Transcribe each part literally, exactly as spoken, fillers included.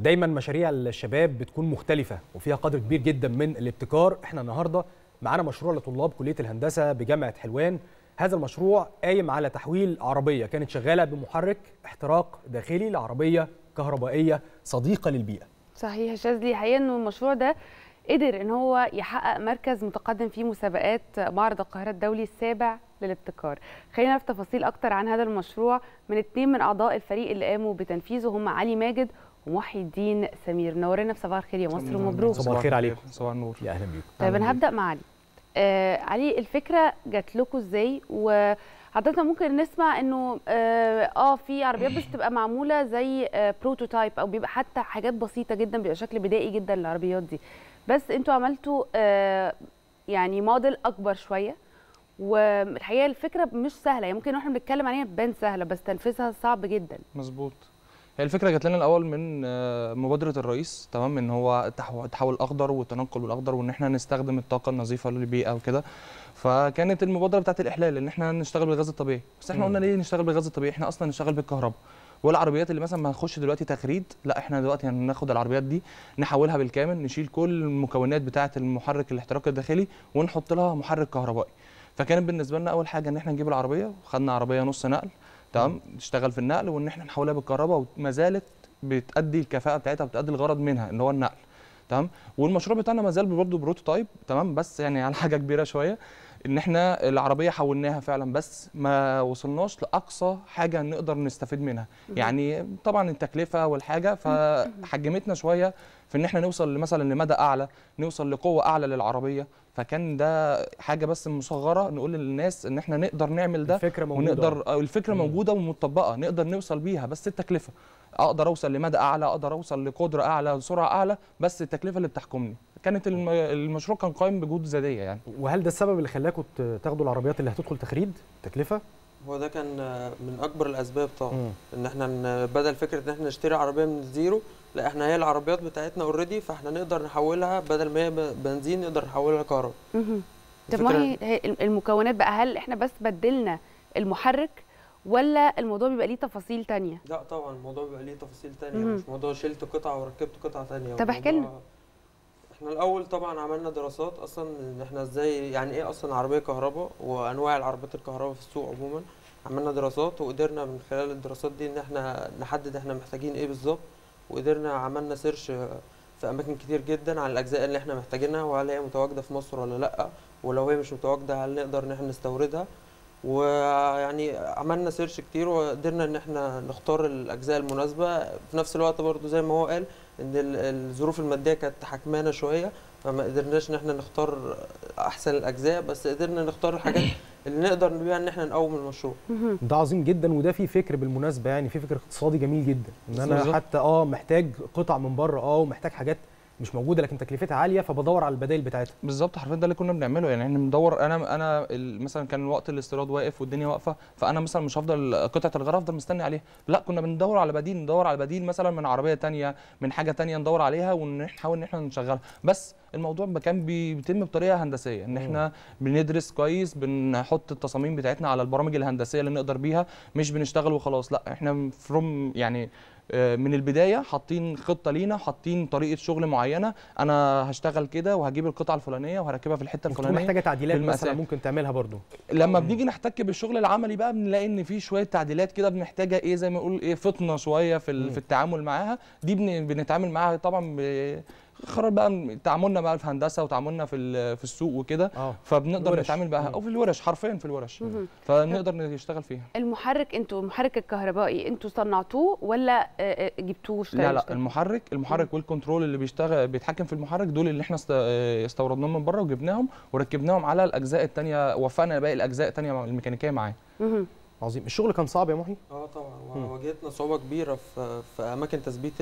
دايما مشاريع الشباب بتكون مختلفة وفيها قدر كبير جدا من الابتكار. احنا النهاردة معانا مشروع لطلاب كلية الهندسة بجامعة حلوان. هذا المشروع قايم على تحويل عربية كانت شغالة بمحرك احتراق داخلي لعربية كهربائية صديقة للبيئة. صحيح يا شاذلي، حقيقة انه المشروع ده قدر ان هو يحقق مركز متقدم في مسابقات معرض القاهرة الدولي السابع للابتكار. خلينا نعرف تفاصيل اكتر عن هذا المشروع من اثنين من اعضاء الفريق اللي قاموا بتنفيذه، هم علي ماجد ومحي الدين سمير. منورنا في صباح الخير يا مصر ومبروك. صباح الخير عليكم. صباح النور. يا اهلا بيكم. طيب انا هبدا مع علي. آه علي، الفكره جات لكم ازاي؟ وحضرتك ممكن نسمع انه اه, آه في عربيات بس بتبقى معموله زي آه بروتوتايب، او بيبقى حتى حاجات بسيطه جدا، بيبقى شكل بدائي جدا للعربيات دي، بس انتوا عملتوا آه يعني موديل اكبر شويه. والحقيقه الفكره مش سهله، يعني ممكن واحنا بنتكلم عليها تبان سهله بس تنفيذها صعب جدا. مظبوط. هي الفكره جات لنا الاول من مبادره الرئيس، تمام، ان هو التحول الاخضر والتنقل بالاخضر، وان احنا نستخدم الطاقه النظيفه للبيئه وكده. فكانت المبادره بتاعت الاحلال ان احنا نشتغل بالغاز الطبيعي، بس احنا قلنا ليه نشتغل بالغاز الطبيعي؟ احنا اصلا نشتغل بالكهرباء. والعربيات اللي مثلا ما هنخش دلوقتي تخريد، لا احنا دلوقتي هناخد العربيات دي نحولها بالكامل، نشيل كل المكونات بتاعه المحرك الاحتراق الداخلي ونحط لها محرك كهربائي. فكانت بالنسبه لنا اول حاجه ان احنا نجيب العربيه، وخدنا عربيه نص نقل، تمام، تشتغل في النقل، وان احنا نحولها بالكهرباء، وما زالت بتأدي الكفاءه بتاعتها وبتأدي الغرض منها اللي هو النقل، تمام. والمشروع بتاعنا ما زال برضه بروتوتايب، تمام، بس يعني على حاجه كبيره شويه، ان احنا العربيه حولناها فعلا، بس ما وصلناش لاقصى حاجه نقدر نستفيد منها. يعني طبعا التكلفه والحاجه فحجمتنا شويه في ان احنا نوصل مثلا لمدى اعلى، نوصل لقوه اعلى للعربيه. فكان ده حاجه بس مصغره نقول للناس ان احنا نقدر نعمل ده، الفكره موجوده، ونقدر الفكره موجوده ومطبقه نقدر نوصل بيها، بس التكلفه اقدر اوصل لمدى اعلى، اقدر اوصل لقدره اعلى، لسرعه اعلى، بس التكلفه اللي بتحكمني. كانت المشروع كان قائم بجهود ذاتيه يعني. وهل ده السبب اللي خلاكم تاخدوا العربيات اللي هتدخل تخريد تكلفه؟ هو ده كان من اكبر الاسباب طبعا. مم. ان احنا بدل فكره ان احنا نشتري عربيه من الزيرو، لا احنا هي العربيات بتاعتنا اوريدي، فاحنا نقدر نحولها بدل ما هي بنزين نقدر نحولها كهرباء. طب ما هي المكونات بقى، هل احنا بس بدلنا المحرك ولا الموضوع بيبقى ليه تفاصيل تانية؟ لا طبعا الموضوع بيبقى ليه تفاصيل تانية، مم. مش موضوع شلت قطعه وركبت قطعه ثانيه. طب احكي لنا. احنا الاول طبعا عملنا دراسات اصلا ان احنا ازاي، يعني ايه اصلا عربيه كهرباء وانواع العربيات الكهرباء في السوق عموما. عملنا دراسات وقدرنا من خلال الدراسات دي ان احنا نحدد احنا محتاجين ايه بالظبط، وقدرنا عملنا سيرش في اماكن كتير جدا عن الاجزاء اللي احنا محتاجينها، وهل هي متواجده في مصر ولا لا، ولو هي مش متواجده هل نقدر ان احنا نستوردها. ويعني عملنا سيرش كتير وقدرنا ان احنا نختار الاجزاء المناسبه. في نفس الوقت برضو زي ما هو قال ان الظروف الماديه كانت حكمانه شويه، فما قدرناش ان احنا نختار احسن الاجزاء، بس قدرنا نختار الحاجات اللي نقدر بيها ان احنا نقوم المشروع. ده عظيم جدا، وده فيه فكر بالمناسبه، يعني فيه فكر اقتصادي جميل جدا، ان انا حتى اه محتاج قطع من بره، اه ومحتاج حاجات مش موجوده لكن تكلفتها عاليه، فبدور على البدائل بتاعتها. بالظبط، حرفيا ده اللي كنا بنعمله. يعني احنا بندور، انا انا مثلا كان وقت الاستيراد واقف والدنيا واقفه، فانا مثلا مش هفضل قطعه الغرف افضل مستني عليها، لا كنا بندور على بديل، ندور على بديل مثلا من عربيه ثانيه، من حاجه ثانيه ندور عليها ونحاول ان احنا نشغلها. بس الموضوع كان بيتم بطريقه هندسيه، ان احنا بندرس كويس، بنحط التصاميم بتاعتنا على البرامج الهندسيه اللي نقدر بيها، مش بنشتغل وخلاص، لا احنا فروم يعني من البدايه حاطين خطه لينا، حاطين طريقه شغل معينه، انا هشتغل كده وهجيب القطعه الفلانيه وهركبها في الحته الفلانيه. محتاجه تعديلات مثلا ممكن تعملها برضو. لما بنيجي نحتك بالشغل العملي بقى بنلاقي ان في شويه تعديلات كده بنحتاجها، ايه زي ما نقول ايه، فطنه شويه في في التعامل معاها. دي بنتعامل معاها طبعا خرج بقى تعاملنا بقى في هندسه وتعاملنا في في السوق وكده، فبنقدر نتعامل بقى او في الورش، حرفيا في الورش، فنقدر نشتغل فيها. المحرك انتوا المحرك الكهربائي انتوا صنعتوه ولا جبتوه؟ لا لا المحرك المحرك والكنترول اللي بيشتغل بيتحكم في المحرك دول اللي احنا استوردناهم من بره وجبناهم وركبناهم على الاجزاء الثانيه، وفقنا باقي الاجزاء الثانيه الميكانيكيه معاه. عظيم. الشغل كان صعب يا محي؟ اه طبعا، واجهتنا صعوبه كبيره في في اماكن تثبيت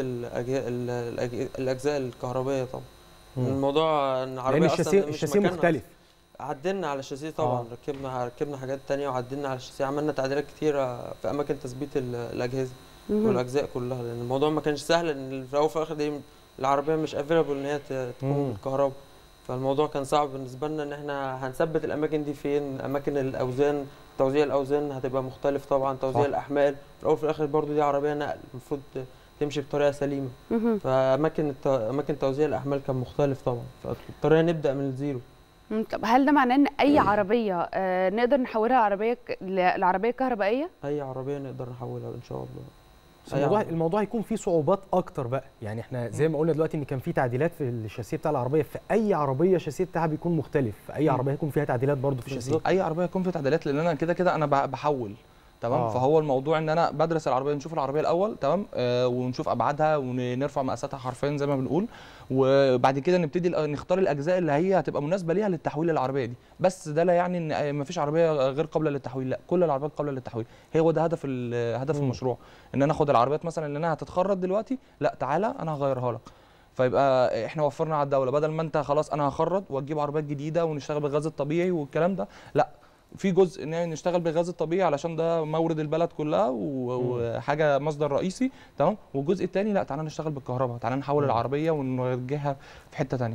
الاجزاء الكهربائيه طبعا. مم. الموضوع ان العربيه اصلا الشاسيه الشاسيه مختلف. عدلنا على الشاسيه طبعا، آه. ركبنا ركبنا حاجات ثانيه وعدلنا على الشاسيه، عملنا تعديلات كثيره في اماكن تثبيت الاجهزه والاجزاء كلها، لان الموضوع ما كانش سهل، ان في الاول وفي الاخر دي العربيه مش افيلبل ان هي تكون بالكهرباء، فالموضوع كان صعب بالنسبه لنا ان احنا هنثبت الاماكن دي فين، اماكن الاوزان، توزيع الاوزان هتبقى مختلف طبعا، توزيع صح. الاحمال، في الاول وفي الاخر برضو دي عربيه نقل، المفروض تمشي بطريقه سليمه. فاماكن الت... اماكن توزيع الاحمال كان مختلف طبعا، فاضطرينا نبدا من الزيرو. طب هل ده معناه ان اي عربيه آه نقدر نحولها لعربيه ك... لعربيه كهربائيه؟ اي عربيه نقدر نحولها ان شاء الله. الموضوع الموضوع هيكون فيه صعوبات اكتر بقى، يعني احنا زي ما قلنا دلوقتي ان كان في تعديلات في الشاسيه بتاع العربيه، في اي عربيه الشاسيه بتاعها بيكون مختلف، في اي عربيه هيكون فيها تعديلات برضه في الشاسيه. اي عربيه هيكون فيها تعديلات، لان انا كده كده انا بحول تمام. آه. فهو الموضوع ان انا بدرس العربيه، نشوف العربيه الاول تمام، آه ونشوف ابعادها ونرفع مقاساتها حرفيا زي ما بنقول، وبعد كده نبتدي نختار الاجزاء اللي هي هتبقى مناسبه ليها للتحويل للعربيه دي. بس ده لا يعني ان ما فيش عربيه غير قابله للتحويل، لا كل العربيات قابله للتحويل. هو ده هدف هدف م. المشروع، ان انا اخد العربيات مثلا اللي انا هتتخرج دلوقتي، لا تعالى انا هغيرها لك. فيبقى احنا وفرنا على الدوله، بدل ما انت خلاص انا هخرج واجيب عربيات جديده ونشتغل بالغاز الطبيعي والكلام ده، لا في جزء ان نشتغل بالغاز الطبيعي علشان ده مورد البلد كلها وحاجه مصدر رئيسي تمام، والجزء الثاني لا تعالى نشتغل بالكهرباء، تعالى نحول مم. العربيه ونوجهها في حته ثانيه.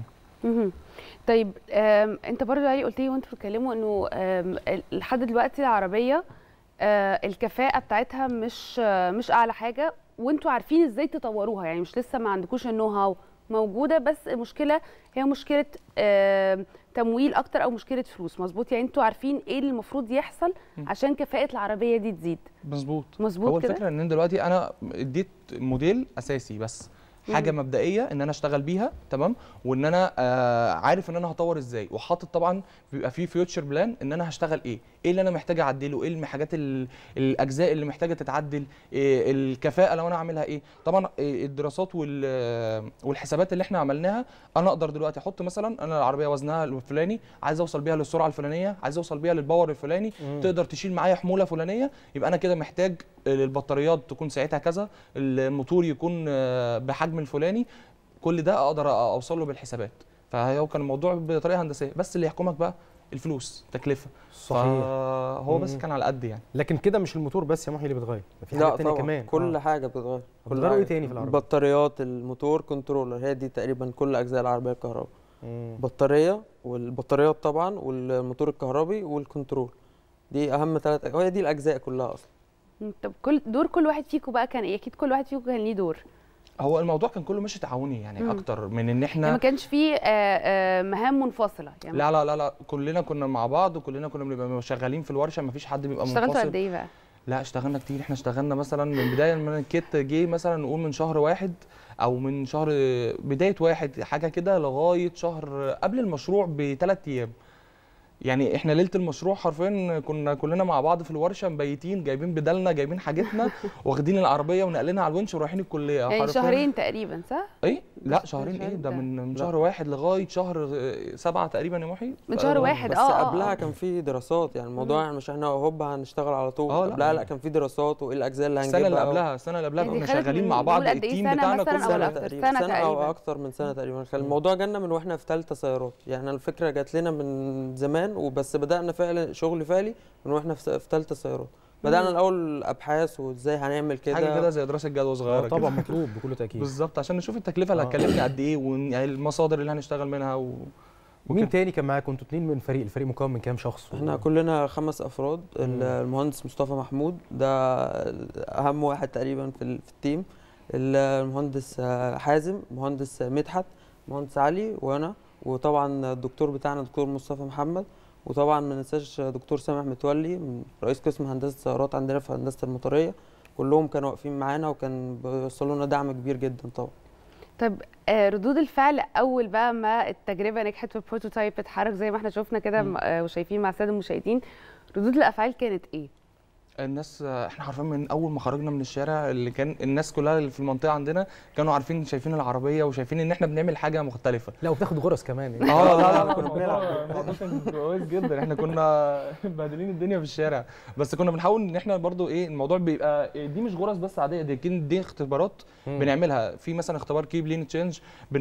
طيب انت برضو علي قلت لي وانتوا بتتكلموا انه لحد دلوقتي العربيه الكفاءه بتاعتها مش مش اعلى حاجه، وانتوا عارفين ازاي تطوروها، يعني مش لسه ما عندكوش النو هاو موجوده، بس المشكله هي مشكله تمويل اكتر او مشكله فلوس، مظبوط؟ يعني انتوا عارفين ايه اللي المفروض يحصل عشان كفاءه العربيه دي تزيد. مظبوط مظبوط. هو الفكره ان دلوقتي انا اديت موديل اساسي بس، حاجه مم. مبدئيه ان انا اشتغل بيها تمام، وان انا آه عارف ان انا هطور ازاي، وحاطط طبعا بيبقى في فيوتشر بلان ان انا هشتغل ايه، ايه اللي انا محتاج اعدله، ايه الحاجات الاجزاء اللي محتاجه تتعدل، إيه الكفاءه لو انا اعملها ايه. طبعا إيه الدراسات والحسابات اللي احنا عملناها، انا اقدر دلوقتي احط مثلا انا العربيه وزنها الفلاني، عايز اوصل بيها للسرعه الفلانيه، عايز اوصل بيها للباور الفلاني، مم. تقدر تشيل معايا حموله فلانيه، يبقى انا كده محتاج البطاريات تكون ساعتها كذا، الموتور يكون بحجم الفلاني، كل ده اقدر اوصل له بالحسابات. فهو كان الموضوع بطريقه هندسيه، بس اللي يحكمك بقى الفلوس، تكلفه. صحيح. هو بس كان على قد يعني. لكن كده مش الموتور بس يا محي اللي بيتغير، في حاجات ثانيه كمان. كل آه. حاجه بتتغير. كل ايه تاني في العربيه؟ بطاريات، الموتور، كنترولر، هي دي تقريبا كل اجزاء العربيه الكهرباء. بطاريه، والبطاريات طبعا، والموتور الكهربي، والكنترول. دي اهم ثلاث، هي دي الاجزاء كلها اصلا. طب كل دور كل واحد فيكم بقى كان ايه؟ اكيد كل واحد فيكم كان ليه دور. هو الموضوع كان كله ماشي تعاوني يعني، مم. اكتر من ان احنا يعني ما كانش فيه مهام منفصله يعني. لا لا لا لا كلنا كنا مع بعض، وكلنا كنا بنبقى شغالين في الورشه، ما فيش حد بيبقى منفصل. اشتغلتوا قد ايه بقى؟ لا اشتغلنا كتير، احنا اشتغلنا مثلا من بدايه من الكيت جه مثلا نقول من شهر واحد او من شهر بدايه واحد حاجه كده لغايه شهر قبل المشروع بثلاث ايام. يعني احنا ليله المشروع حرفيا كنا كلنا مع بعض في الورشه مبيتين، جايبين بدلنا، جايبين حاجتنا، واخدين العربيه ونقلينها على الونش ورايحين الكليه. يعني شهرين تقريبا صح؟ ايه؟ لا شهرين ايه ده، من من شهر واحد لغايه شهر سبعه تقريبا يا محي. من شهر واحد بس اه بس قبلها كان في دراسات، يعني الموضوع مش احنا هوب هنشتغل على طول. اه قبلها لا كان في دراسات، وايه الاجزاء اللي هنجيبها. السنه اللي قبلها السنه اللي قبلها كنا شغالين مع بعض، التيم بتاعنا كل سنه تقريبا، سنه او اكتر من سنه تقريبا. الموضوع جالنا من واحنا في ثالثه سيارات، يعني الفكره جات لنا من زمان، وبس بدانا فعلا شغل فعلي من واحنا في ثالثه سيارات. بدانا الاول ابحاث وازاي هنعمل كده، حاجه كده زي دراسه جدوى صغيره طبعا مطلوب بكل تاكيد. بالظبط، عشان نشوف التكلفه اللي هتكلفنا قد ايه، والمصادر اللي هنشتغل منها و... مين تاني كان معاكم؟ انتوا اتنين من فريق، الفريق مكون من كام شخص؟ احنا كلنا خمس افراد. المهندس مصطفى محمود ده اهم واحد تقريبا في التيم، المهندس حازم، مهندس مدحت، مهندس علي، وانا، وطبعا الدكتور بتاعنا دكتور مصطفى محمد، وطبعا ما ننساش دكتور سامح متولي رئيس قسم هندسه السيارات عندنا في هندسه المطريه. كلهم كانوا واقفين معانا وكان بيوصلوا لنا دعم كبير جدا طبعا. طب ردود الفعل اول بقى ما التجربه نجحت في البروتوتايب اتحرك زي ما احنا شفنا كده وشايفين مع الساده المشاهدين، ردود الافعال كانت ايه؟ الناس احنا عارفين من اول ما خرجنا من الشارع اللي كان الناس كلها اللي في المنطقه عندنا كانوا عارفين، شايفين العربيه وشايفين ان احنا بنعمل حاجه مختلفه. لا وبتاخد غرز كمان يعني. اه لا لا كنا بنلعب كان كويس جدا، احنا كنا مبهدلين الدنيا في الشارع، بس كنا بنحاول ان احنا برضو ايه الموضوع بيبقى دي مش غرز بس عاديه، دي دي اختبارات مم. بنعملها. في مثلا اختبار كيب لين تشينج،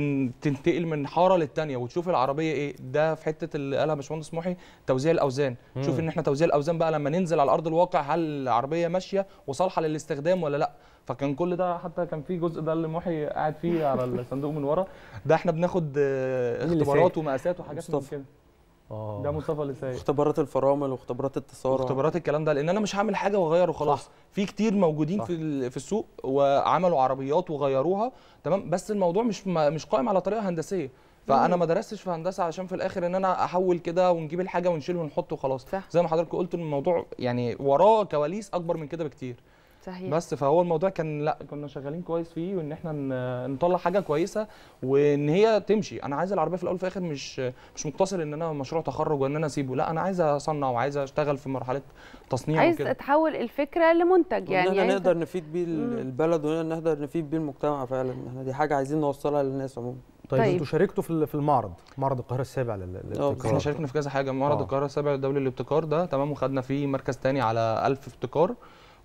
بتنتقل من حاره للثانيه وتشوف العربيه ايه، ده في حته اللي قالها باشمهندس محي توزيع الاوزان. مم. شوف ان احنا توزيع الاوزان بقى لما ننزل على ارض الواقع هل العربيه ماشيه وصالحه للاستخدام ولا لا. فكان كل ده، حتى كان في جزء ده اللي محي قاعد فيه على الصندوق من ورا، ده احنا بناخد اختبارات ومقاسات وحاجات من كده. اه ده مصطفى اللي سايق. اختبارات الفرامل واختبارات التسارع واختبارات الكلام ده، لان انا مش هعمل حاجه واغير وخلاص. صح. في كتير موجودين صح. في ال- في السوق وعملوا عربيات وغيروها، تمام، بس الموضوع مش م- مش قائم على طريقه هندسيه. فانا ما درستش في هندسه عشان في الاخر ان انا احول كده ونجيب الحاجه ونشيل ونحط وخلاص. صح. زي ما حضرتك قلت الموضوع يعني وراه كواليس اكبر من كده بكتير. صحيح. بس فهو الموضوع كان لا كنا شغالين كويس فيه، وان احنا ن- نطلع حاجه كويسه وان هي تمشي. انا عايز العربيه في الاول وفي الاخر مش مش مقتصر ان انا مشروع تخرج وان انا اسيبه، لا انا عايز اصنع وعايز اشتغل في مرحله تصنيع عايز وكده. تحول الفكره لمنتج، يعني يعني احنا عايز نقدر نفيد بيه مم. البلد ونقدر نفيد بيه المجتمع فعلا. احنا دي حاجه عايزين نوصلها للناس عموما. طيب, طيب. انتوا شاركتوا في في المعرض معرض القاهره السابع لل- للابتكار. احنا شاركنا في كذا حاجه. معرض آه. القاهره السابع الدولي للابتكار ده تمام، وخدنا فيه مركز تاني على ألف ابتكار.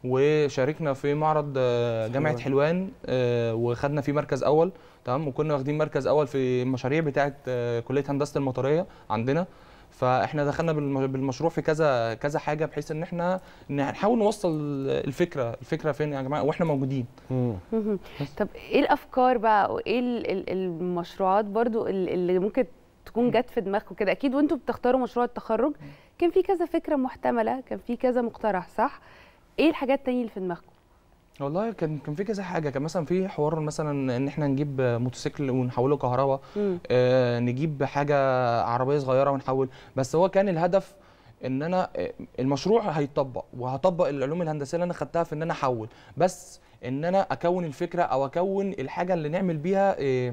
وشاركنا في معرض آه، جامعه حلوان آه، وخدنا فيه مركز اول، تمام، وكنا واخدين مركز اول في المشاريع بتاعه آه، كليه هندسه المطريه عندنا. فاحنا دخلنا بالم- بالمشروع في كذا كذا حاجه، بحيث ان احنا نحاول نوصل الفكره الفكره فين يا جماعه واحنا موجودين. مم. مهم. طب ايه الافكار بقى وايه ال- ال- المشروعات برضو ال- اللي ممكن تكون جت في دماغكم كده؟ اكيد وانتوا بتختاروا مشروع التخرج كان في كذا فكره محتمله، كان في كذا مقترح، صح؟ ايه الحاجات التانية اللي في دماغكم؟ والله كان كان في كذا حاجه. كان مثلا في حوار مثلا ان احنا نجيب موتوسيكل ونحوله كهرباء، مم. آه نجيب حاجه عربيه صغيره ونحول. بس هو كان الهدف ان انا آه، المشروع هيطبق وهطبق العلوم الهندسيه اللي انا خدتها في ان انا احول، بس ان انا اكون الفكره او اكون الحاجه اللي نعمل بيها آه،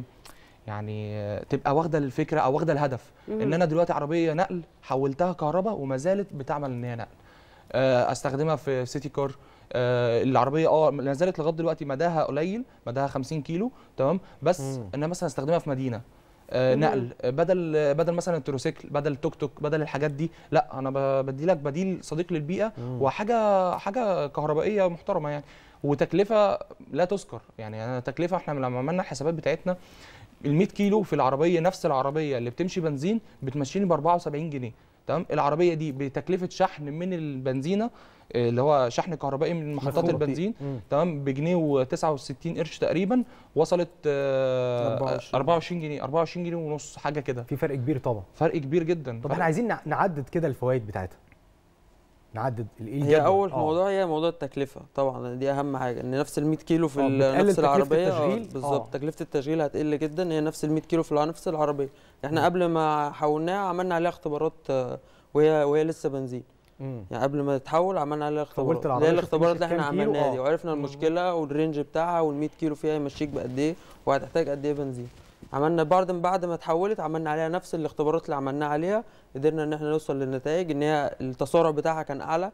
يعني آه، تبقى واخده الفكره او واخده الهدف. مم. ان انا دلوقتي عربيه نقل حولتها كهرباء وما زالت بتعمل ان هي نقل، آه، استخدمها في سيتي كار. آه، العربيه اه ما زالت لغايه دلوقتي مداها قليل، مداها خمسين كيلو، تمام، بس مم. ان انا مثلا استخدمها في مدينه آه، مم. نقل، آه، بدل آه، بدل مثلا التروسيكل، بدل التوك توك، بدل الحاجات دي، لا انا ب- بدي لك بديل صديق للبيئه مم. وحاجه حاجه كهربائيه محترمه يعني، وتكلفه لا تذكر. يعني انا تكلفه احنا لما عملنا الحسابات بتاعتنا ال مية كيلو في العربيه، نفس العربيه اللي بتمشي بنزين بتمشيني ب أربعة وسبعين جنيه، تمام. العربيه دي بتكلفه شحن من البنزينه آه، اللي هو شحن كهربائي من محطات مفهوم. البنزين، مم. تمام، بجنيه وتسعة وستين قرش تقريبا، وصلت آه، أربعة وعشرين. أربعة وعشرين جنيه، أربعة وعشرين جنيه ونص، حاجه كده. في فرق كبير طبعا. فرق كبير جدا. طب فرق- احنا عايزين نع- نعدد كده الفوائد بتاعتها، نعدد ال- ايه هي الجدول؟ اول آه. موضوع هي موضوع التكلفه طبعا، دي اهم حاجه. ان نفس ال مية كيلو في آه، ال- بتقلل نفس تكلفة العربيه التشغيل. آه، بالظبط. آه. تكلفه التشغيل هتقل جدا. هي نفس ال مية كيلو في الع- نفس العربيه. احنا قبل ما حولناها عملنا عليها اختبارات آه، وهي وهي لسه بنزين. مم. يعني قبل ما تتحول عملنا عليها اختبارات، حولت اللي العربية هي شفت الاختبارات اللي مشيت احنا كام كيلو؟ عملناها دي، آه. وعرفنا المشكله والرينج بتاعها وال مية كيلو فيها يمشيك بقد ايه وهتحتاج قد ايه بنزين. عملنا بعد بعد ما اتحولت عملنا عليها نفس الاختبارات اللي عملناها عليها، قدرنا ان احنا نوصل للنتائج ان هي التسارع بتاعها كان اعلى،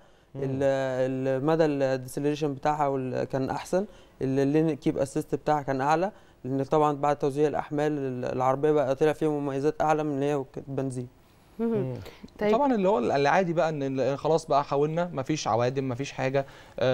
ال- المدى الديسلريشن بتاعها وال- كان احسن، اللين كيب اسيست بتاعها كان اعلى، لان طبعا بعد توزيع الاحمال العربيه بقى طلع فيها مميزات اعلى من ان هي كانت بنزين. مهم. مم. طيب طبعا اللي هو العادي بقى ان ال- خلاص بقى حاولنا، مفيش عوادم، مفيش حاجه،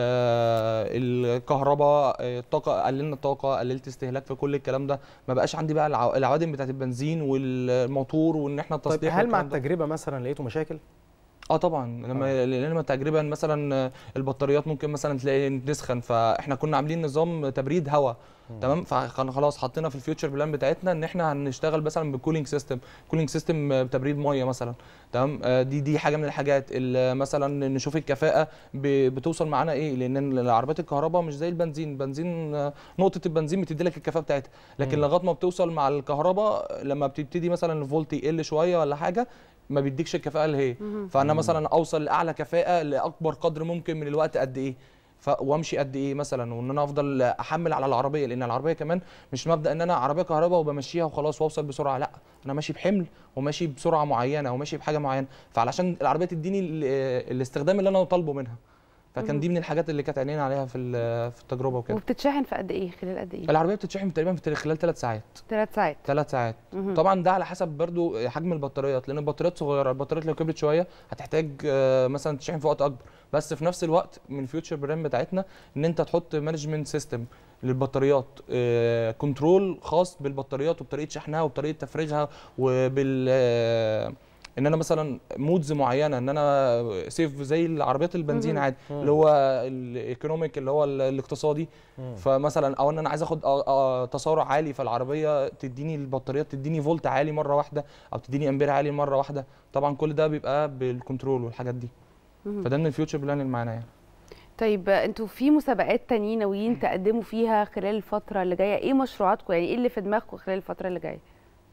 آه الكهرباء، آه، الطاقه، قللنا الطاقه، قللت استهلاك في كل الكلام ده، ما بقاش عندي بقى العو- العوادم بتاعت البنزين والموتور وان احنا طيب التصليح هل مع والكلام ده. التجربه مثلا لقيتوا مشاكل؟ اه طبعا لما لما تقريبا مثلا البطاريات ممكن مثلا تلاقي تسخن، فاحنا كنا عاملين نظام تبريد هواء، تمام، فكان خلاص حطينا في الفيوتشر بلان بتاعتنا ان احنا هنشتغل مثلا بكولينج سيستم، كولينج سيستم بتبريد ميه مثلا، تمام. آه، دي دي حاجه من الحاجات اللي مثلا نشوف الكفاءه ب- بتوصل معانا ايه، لان العربيات الكهرباء مش زي البنزين. البنزين آه، نقطه البنزين بتدي لك الكفاءه بتاعتها، لكن مم. لغايه ما بتوصل مع الكهرباء لما بتبتدي مثلا الفولت يقل شويه ولا حاجه ما بيديكش الكفاءه اللي هي. مهم. فانا مثلا اوصل لاعلى كفاءه لاكبر قدر ممكن من الوقت قد ايه، ف... وامشي قد ايه مثلا، وان انا افضل احمل على العربيه، لان العربيه كمان مش مبدا ان انا عربيه كهرباء وبمشيها وخلاص واوصل بسرعه، لا انا ماشي بحمل وماشي بسرعه معينه وماشي بحاجه معينه، فعلشان العربيه تديني ال... الاستخدام اللي انا طالبه منها. فكان مم. دي من الحاجات اللي كانت عينينا عليها في ال- في التجربه وكده. وبتتشحن في قد ايه؟ خلال قد ايه؟ العربيه بتتشحن تقريبا في خلال ثلاث ساعات. ثلاث ساعات. ثلاث ساعات. مهم. طبعا ده على حسب برضو حجم البطاريات، لان البطاريات صغيره، البطاريات لو كبرت شويه هتحتاج آه، مثلا تشحن في وقت اكبر، بس في نفس الوقت من الفيوتشر برام بتاعتنا ان انت تحط مانجمنت سيستم للبطاريات، آه، كنترول خاص بالبطاريات وبطريقه شحنها وبطريقه تفريغها وبال آه، ان انا مثلا مودز معينه، ان انا سيف زي العربيات البنزين مم. عادي اللي هو الايكونوميك اللي هو ال- الاقتصادي. فمثلا او ان انا عايز اخد آه، آه، تسارع عالي، فالعربيه تديني البطاريه تديني فولت عالي مره واحده او تديني امبير عالي مره واحده. طبعا كل ده بيبقى بالكنترول والحاجات دي. مم. فده من الفيوتشر بلان اللي معانا يعني. طيب انتوا في مسابقات تانيين ناويين تقدموا فيها خلال الفتره اللي جايه؟ ايه مشروعاتكم؟ يعني ايه اللي في دماغكم خلال الفتره اللي جايه؟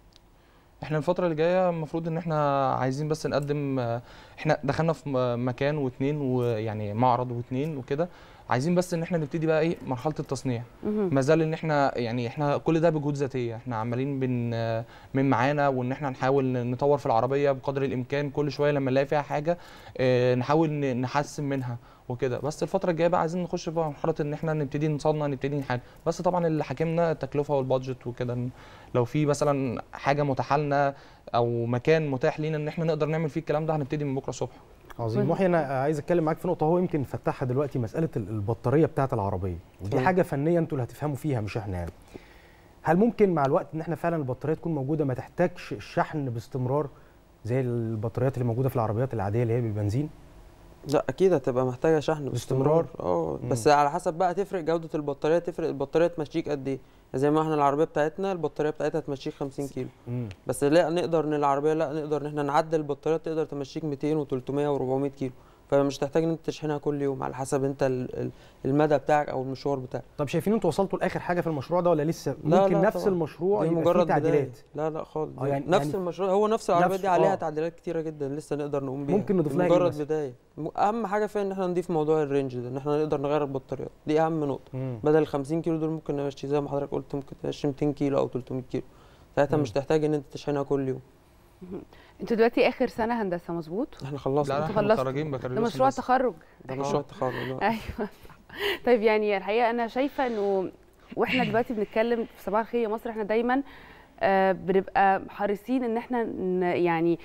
احنا الفترة اللي جاية المفروض ان احنا عايزين بس نقدم، آه، احنا دخلنا في م- مكان واتنين ويعني معرض واتنين وكده، عايزين بس ان احنا نبتدي بقى ايه مرحلة التصنيع. مهم. ما زال ان احنا يعني احنا كل ده بجهود ذاتية، احنا عمالين بن آه، من معانا وان احنا نحاول نطور في العربية بقدر الامكان، كل شوية لما نلاقي فيها حاجة آه، نحاول ن- نحسن منها وكده. بس الفترة الجاية بقى عايزين نخش في مرحلة ان احنا نبتدي نصنع نبتدي نحاجة. بس طبعا اللي حاكمنا التكلفة والبادجت وكده، لو في مثلا حاجة متاحة لنا او مكان متاح لينا ان احنا نقدر نعمل فيه الكلام ده هنبتدي من بكره الصبح. عظيم. محي، انا عايز اتكلم معاك في نقطه هو يمكن نفتحها دلوقتي، مساله ال- البطاريه بتاعه العربيه، ودي مم. حاجه فنيه انتوا اللي هتفهموا فيها مش احنا يعني. هل ممكن مع الوقت ان احنا فعلا البطاريه تكون موجوده ما تحتاجش الشحن باستمرار زي البطاريات اللي موجوده في العربيات العاديه اللي هي بالبنزين؟ لا اكيد هتبقى محتاجه شحن باستمرار. باستمرار. اه مم. بس على حسب بقى تفرق جوده البطاريه، تفرق البطاريه تمشيك قد ايه. زي ما احنا العربيه بتاعتنا البطاريه بتاعتها تمشيك خمسين كيلو، مم. بس لا نقدر ان العربيه لا نقدر ان احنا نعدل البطاريه تقدر تمشيك ميتين وتلتمية واربعمية كيلو، فمش تحتاج ان انت تشحنها كل يوم على حسب انت ال- ال- المدى بتاعك او المشوار بتاعك. طب شايفين انتوا وصلتوا لاخر حاجه في المشروع ده ولا لسه لا ممكن لا نفس طبعاً. المشروع دي يبقى فيه مجرد بداية. تعديلات؟ لا لا خالص، اه دي يعني- نفس يعني المشروع، هو نفس العربيه نفس- دي عليها آه. تعديلات كتيره جدا لسه نقدر نقوم بيها. ممكن نضيف لها ايه مجرد مثلا؟ بدايه. م- اهم حاجه فيها ان احنا نضيف موضوع الرينج ده، ان احنا نقدر نغير البطاريات، دي اهم نقطه. مم. بدل ال خمسين كيلو دول ممكن نمشي زي ما حضرتك قلت، ممكن تمشي ميتين كيلو او تلتمية كيلو، ساعتها مم. مش تحتاج ان انت تشحنها كل يوم. انتوا دلوقتي اخر سنه هندسه مظبوط؟ احنا لا خلصنا. لا انتوا احنا خلصتوا. متخرجين ده بكالوريوس مشروع هندسة. تخرج. ده مشروع التخرج ده. ايوه صح. طيب يعني الحقيقه انا شايفه انه واحنا دلوقتي بنتكلم في صباح الخير يا مصر، احنا دايما آه، بنبقى حريصين ان احنا ن- يعني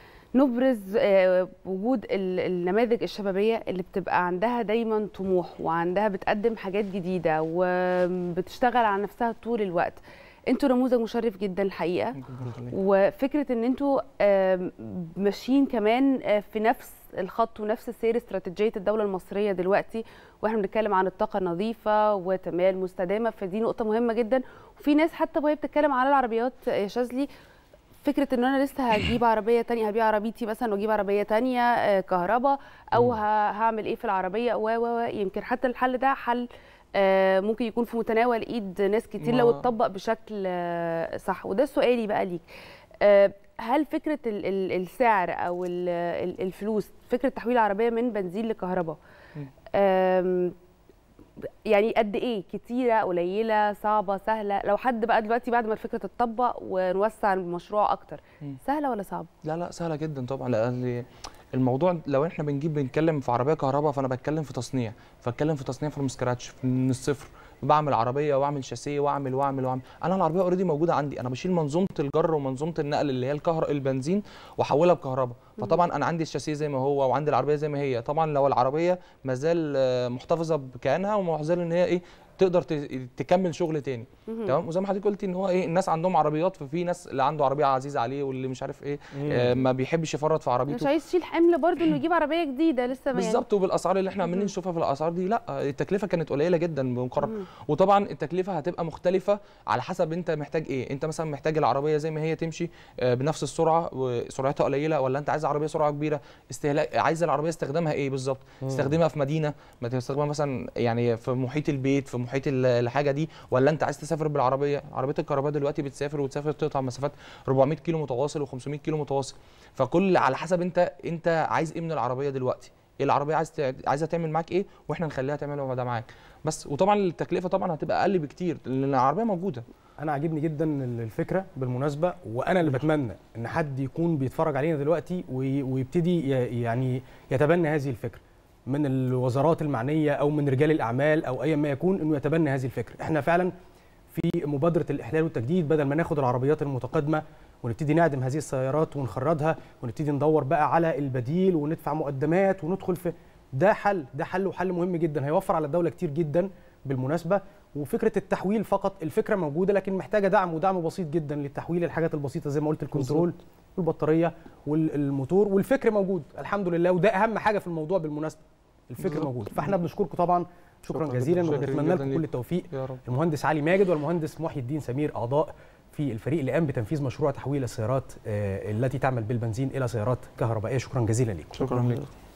نبرز آه، وجود ال- النماذج الشبابيه اللي بتبقى عندها دايما طموح وعندها بتقدم حاجات جديده وبتشتغل على نفسها طول الوقت. انتوا نموذج مشرف جدا الحقيقه، وفكره ان انتوا آم، ماشيين كمان آه، في نفس الخط ونفس السير استراتيجيه الدوله المصريه دلوقتي، واحنا بنتكلم عن الطاقه النظيفه والتنميه المستدامه، فدي نقطه مهمه جدا. وفي ناس حتى وهي بتتكلم على العربيات يا شاذلي، فكره ان انا لسه هجيب عربيه تانية، هبيع عربيتي مثلا واجيب عربيه تانية آه، كهرباء، او ه- هعمل ايه في العربيه و و و يمكن حتى الحل ده حل آه، ممكن يكون في متناول ايد ناس كتير لو ما- اتطبق بشكل آه، صح. وده سؤالي بقى ليك، آه، هل فكره ال- ال- السعر او ال- ال- الفلوس، فكره تحويل العربيه من بنزين لكهرباء، آم، يعني قد ايه؟ كتيره، قليله، صعبه، سهله؟ لو حد بقى دلوقتي بعد ما الفكره تتطبق ونوسع المشروع اكتر، مم. سهله ولا صعبه؟ لا لا سهله جدا طبعا، لان الموضوع لو احنا بنجيب بنتكلم في عربيه كهرباء، فانا بتكلم في تصنيع، فاتكلم في تصنيع فروم سكراتش من الصفر، بعمل عربيه واعمل شاسيه واعمل واعمل واعمل. انا العربيه اوريدي موجوده عندي، انا بشيل منظومه الجر ومنظومه النقل اللي هي الكهرباء البنزين واحولها بكهرباء. فطبعا انا عندي الشاسيه زي ما هو وعندي العربيه زي ما هي. طبعا لو العربيه ما زال آه، محتفظه بكيانها وما زال ان هي ايه تقدر ت- تكمل شغل تاني. تمام. وزي ما حضرتك قلتي ان هو ايه الناس عندهم عربيات، ففي ناس اللي عنده عربيه عزيزه عليه واللي مش عارف ايه آه ما بيحبش يفرط في مش عربيته. عايز تشيل حمل برضه انه يجيب عربيه جديده لسه ما يعني. بالظبط. وبالاسعار اللي احنا عمالين نشوفها في الاسعار دي، لا التكلفه كانت قليله جدا بمقارنه. وطبعا التكلفه هتبقى مختلفه على حسب انت محتاج ايه. انت مثلا محتاج العربيه زي ما هي تمشي آه، بنفس السرعه وسرعتها قليله، ولا انت عايز عربيه سرعه كبيره، استهلاك عايز العربيه استخدامها ايه بالظبط. تستخدمها في مدينه، ما تستخدمها مثلا يعني في محيط البيت، في محيط ال- الحاجه دي، ولا انت عايز تسافر بالعربيه. عربيه الكهرباء دلوقتي بتسافر وتسافر تقطع مسافات اربعمية كيلو متواصل وخمسمية كيلو متواصل. فكل على حسب انت انت عايز ايه من العربيه دلوقتي، ايه العربيه عايز تع- عايزه تعمل معاك ايه، واحنا نخليها تعمل ده معاك بس. وطبعا التكلفه طبعا هتبقى اقل بكتير لان العربيه موجوده. انا عاجبني جدا الفكره بالمناسبه، وانا اللي بتمنى ان حد يكون بيتفرج علينا دلوقتي وي- ويبتدي ي- يعني يتبنى هذه الفكره من الوزارات المعنيه او من رجال الاعمال او ايا ما يكون، انه يتبنى هذه الفكره. احنا فعلا في مبادره الاحلال والتجديد، بدل ما ناخد العربيات المتقدمه ونبتدي نعدم هذه السيارات ونخرجها ونبتدي ندور بقى على البديل وندفع مقدمات وندخل في ده حل ده حل وحل مهم جدا، هيوفر على الدوله كتير جدا بالمناسبه. وفكره التحويل فقط الفكره موجوده، لكن محتاجه دعم، ودعم بسيط جدا للتحويل الحاجات البسيطه زي ما قلت الكنترول والبطاريه والموتور والفكر موجود الحمد لله، وده اهم حاجه في الموضوع بالمناسبه، الفكر بالظبط. موجود. فاحنا بنشكركم طبعا شكرا, شكراً جزيلا جداً. ونتمنى شكراً لكم جداً كل التوفيق. يا رب. المهندس علي ماجد والمهندس محي الدين سمير، اعضاء في الفريق اللي قام بتنفيذ مشروع تحويل السيارات التي تعمل بالبنزين الى سيارات كهربائيه. شكرا جزيلا لكم. شكرا لكم.